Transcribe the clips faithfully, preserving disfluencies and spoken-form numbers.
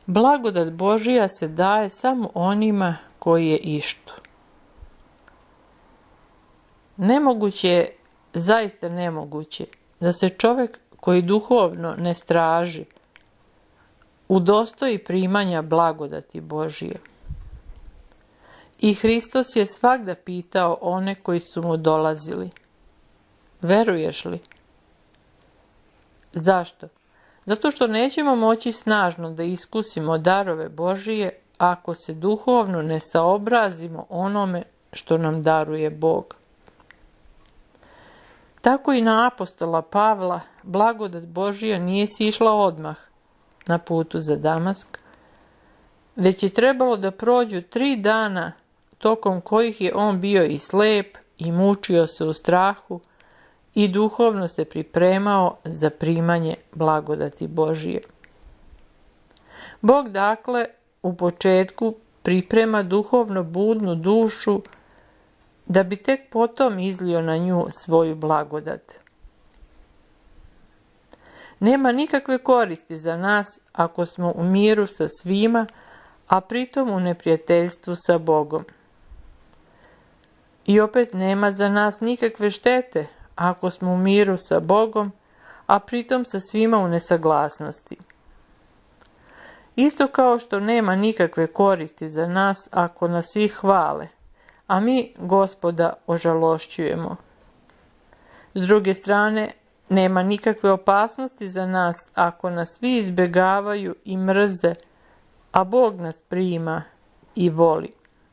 Blagodat Božija se daje samo onima koji je ištu. Nemoguće je, zaista nemoguće, da se čovjek koji duhovno ne straži udostoji primanja blagodati Božije. I Hristos je svagda pitao one koji su mu dolazili: veruješ li? Zašto? Zato što nećemo moći snažno da iskusimo darove Božije ako se duhovno ne saobrazimo onome što nam daruje Bog. Tako i na apostola Pavla blagodat Božija nije sišla odmah na putu za Damask, već je trebalo da prođu tri dana tokom kojih je on bio i slep i mučio se u strahu i duhovno se pripremao za primanje blagodati Božije. Bog dakle u početku priprema duhovno budnu dušu da bi tek potom izlio na nju svoju blagodat. Nema nikakve koristi za nas ako smo u miru sa svima, a pritom u neprijateljstvu sa Bogom. I opet nema za nas nikakve štete ako smo u miru sa Bogom, a pritom sa svima u nesaglasnosti. Isto kao što nema nikakve koristi za nas ako nas svi hvale, a mi Gospoda ožalošćujemo. S druge strane, nema nikakve opasnosti za nas ako nas svi izbjegavaju i mrze, a Bog nas prima i voli.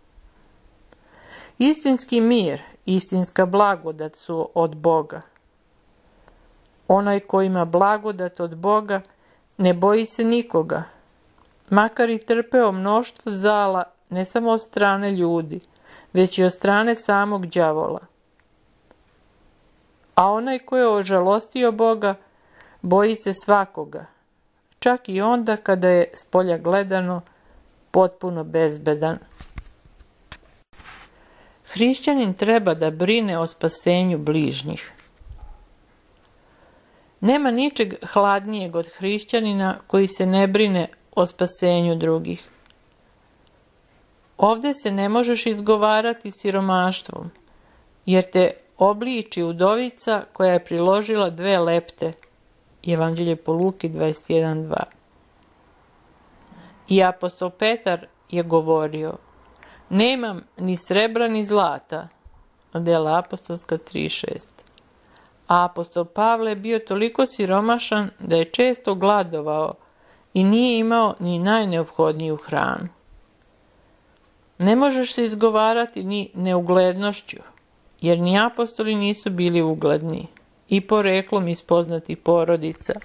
Istinski mir, istinska blagodat su od Boga. Onaj ko ima blagodat od Boga ne boji se nikoga, makar i trpeo mnoštvo zala ne samo od strane ljudi, već i od strane samog đavola. A onaj ko je ožalostio Boga boji se svakoga, čak i onda kada je spolja gledano potpuno bezbedan. Hrišćanin treba da brine o spasenju bližnjih. Nema ničeg hladnijeg od hrišćanina koji se ne brine o spasenju drugih. Ovdje se ne možeš izgovarati siromaštvom, jer te obliči udovica koja je priložila dve lepte. Evanđelje po Luki dvadeset jedan dva. I apostol Petar je govorio: nemam ni srebra ni zlata. Dela apostolska tri šest. A apostol Pavle je bio toliko siromašan da je često gladovao i nije imao ni najneophodniju hranu. Ne možeš se izgovarati ni neuglednošću, jer ni apostoli nisu bili ugledni i poreklom iz poznatih porodica.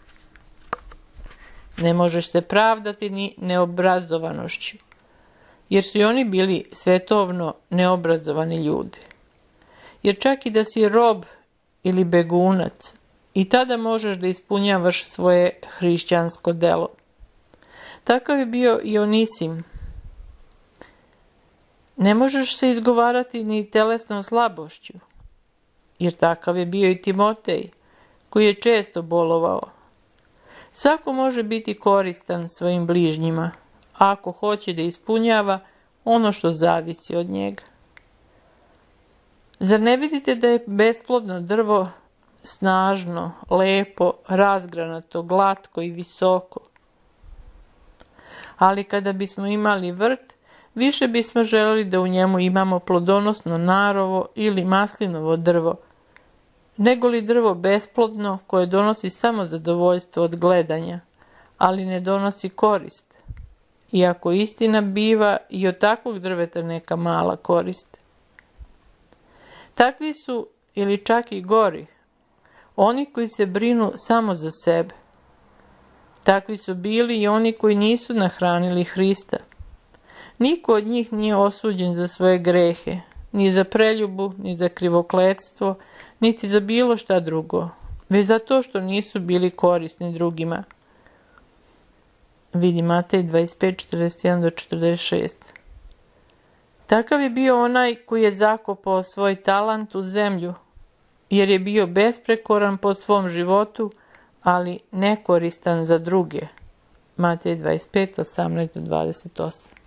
Ne možeš se pravdati ni neobrazovanošću, jer su i oni bili svetovno neobrazovani ljudi. Jer čak i da si rob ili begunac, i tada možeš da ispunjavaš svoje hrišćansko delo. Takav je bio i Onisim. Ne možeš se izgovarati ni telesnom slabošću, jer takav je bio i Timotej, koji je često bolovao. Svako može biti koristan svojim bližnjima, ako hoće da ispunjava ono što zavisi od njega. Zar ne vidite da je besplodno drvo snažno, lepo, razgranato, glatko i visoko? Ali kada bismo imali vrt, više bismo želeli da u njemu imamo plodonosno narovo ili maslinovo drvo, nego li drvo besplodno koje donosi samo zadovoljstvo od gledanja, ali ne donosi korist. Iako istina biva i od takvog drveta neka mala korist. Takvi su, ili čak i gori, oni koji se brinu samo za sebe. Takvi su bili i oni koji nisu nahranili Hrista. Niko od njih nije osuđen za svoje grehe, ni za preljubu, ni za krivokletstvo, niti za bilo šta drugo, već za to što nisu bili korisni drugima. Vidi Matej dvadeset pet četrdeset jedan do četrdeset šest. Takav je bio onaj koji je zakopao svoj talant u zemlju, jer je bio besprekoran po svom životu, ali nekoristan za druge, Matej dvadeset pet, osamnaest do dvadeset osam.